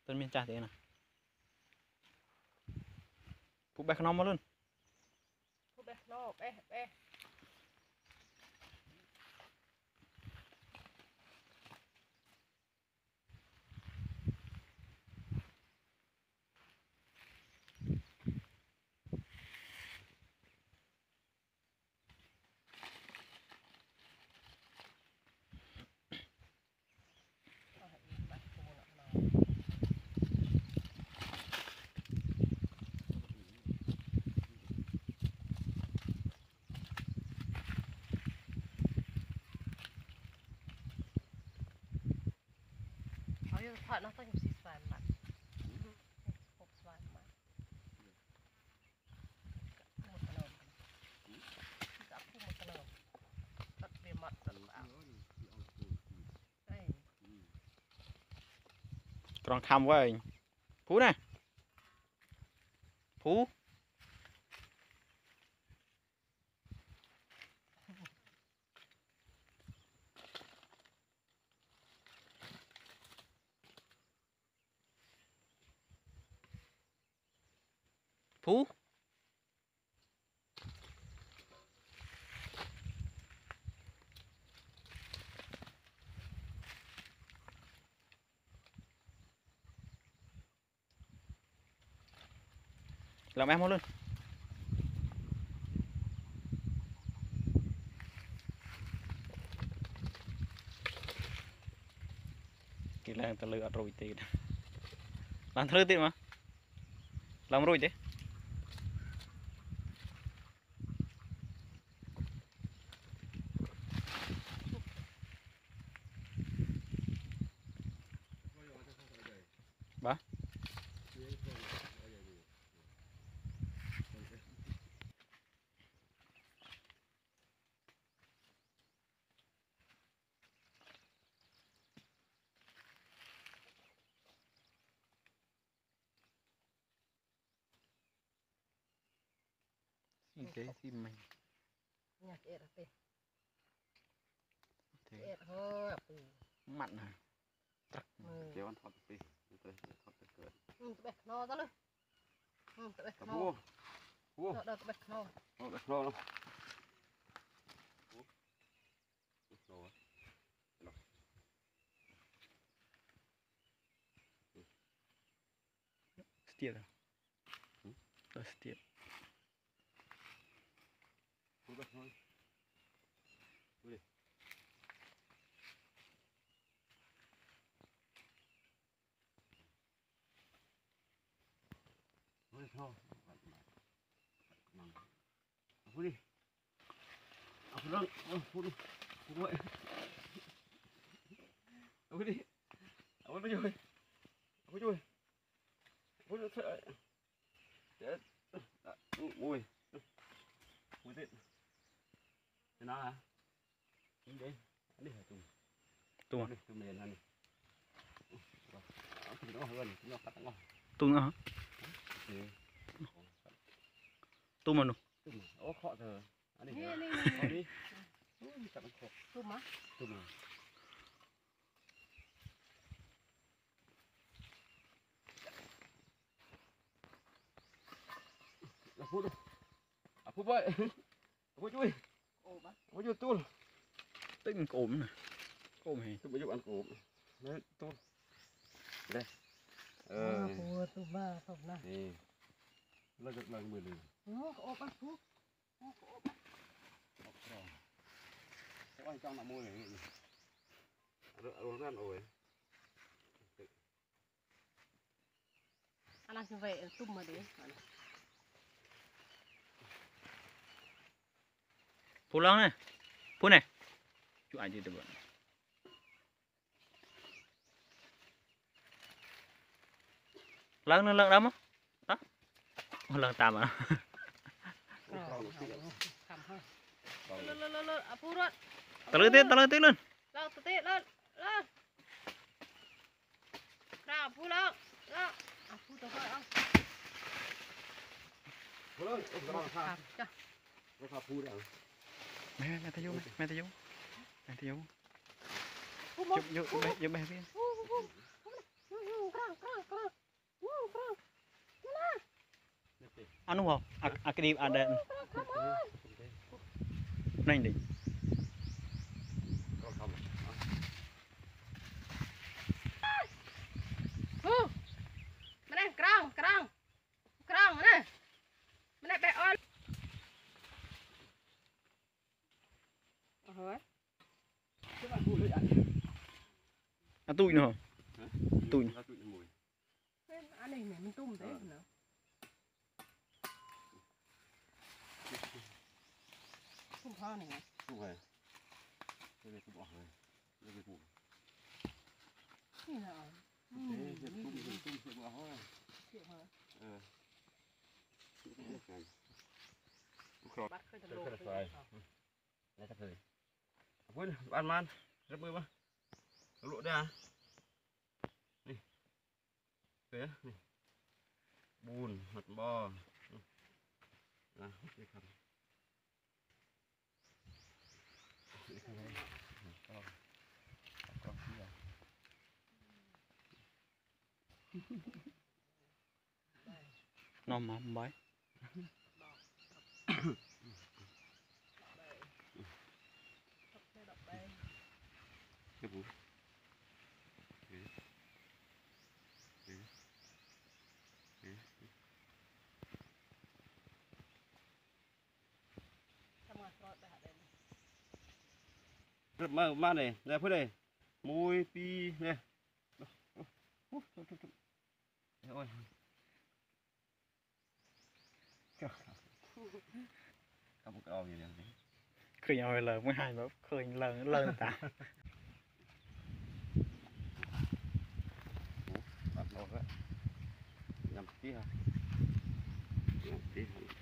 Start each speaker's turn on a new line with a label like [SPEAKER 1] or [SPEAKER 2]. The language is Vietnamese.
[SPEAKER 1] tên miền cha thế nào phụ bẹt nó mà luôn
[SPEAKER 2] phụ bẹt nó bé Thôi nó tao chụp xoài mặt chụp xoài mặt một cái nồi cả một cái nồi đặt bề mặt đặt vào đây
[SPEAKER 1] còn khăm quá rồi phú này phú phú làm em luôn kỹ năng ta lựa rồi thì làm thử tí mà làm rồi chứ bà cái gì mình
[SPEAKER 2] nhà chị là tê chị thôi
[SPEAKER 1] mặn à
[SPEAKER 3] kéo ăn thọt đi thọt กิด
[SPEAKER 2] bẹt nó ra luôn bẹt nó đợt bẹt nó
[SPEAKER 3] bẹt nó
[SPEAKER 1] stiệt à đó stiệt
[SPEAKER 3] bẹt thôi thôi đi phun vậy đi nó chui phun sợ mùi thế nào hả đi đi
[SPEAKER 1] tung
[SPEAKER 3] đi tung miền này nó hơn nó cắt ngon
[SPEAKER 1] tung nữa hả tung mà nó
[SPEAKER 3] ô khó giờ đi chậm khổ
[SPEAKER 2] tôm á
[SPEAKER 3] tôm phút phút vậy phút chui phút chui tuôn
[SPEAKER 1] tính cốm này cốm này
[SPEAKER 3] tôi bây giờ ăn cốm đấy tuôn đây
[SPEAKER 2] tôm ba tôm này
[SPEAKER 3] lên được lần 10 lần
[SPEAKER 2] ốp ăn thuốc
[SPEAKER 3] các anh trong là môi này ăn ổi
[SPEAKER 2] anh ăn như vậy tôm mà đấy
[SPEAKER 1] phú lớn này phú này chú ai đi được vậy lớn nó lớn lắm á đó lớn tạm à tao lưới tiếp lên
[SPEAKER 2] lên ra phu lên phu tao coi không
[SPEAKER 3] phu lên nó phu đấy
[SPEAKER 1] mẹ thấy vô mẹ thấy vô giúp mẹ viên ăn đúng không cái đi ăn đây này đi
[SPEAKER 2] มาเนี่ยกรองมาเนี่ยมาเนี่ยไปออนเฮ้ย
[SPEAKER 1] ăn tui nữa tui
[SPEAKER 2] อันนี้เนี่ยมันตุ้มเด้เนาะตุ้มพ่อนี่ไง
[SPEAKER 3] Đúng rồi. Đây tôi bỏ rồi. Đây cái vụ.
[SPEAKER 2] นี่เหรอ
[SPEAKER 3] Thế tung sẽ bỏ thôi.
[SPEAKER 2] เสียเหรอ บัดเคยจะลง
[SPEAKER 3] Đây chắc rồi. Quên, ăn man. Rất bươi ba. Lộ đây à? Đi. Thế này. Bùn, mặt bò. Đó, đi khăn.
[SPEAKER 1] nó mà bái
[SPEAKER 3] Cái vụ. Rất mà này, đây phía đây. Môi pi nè. Ôi. Có một cái ôm gì đây.
[SPEAKER 1] เคยเอาไปเลยไม่ให้แบบเคยเลิงตา
[SPEAKER 3] Bắt đầu đó. Nhầm tí hả? Nhầm tí hả?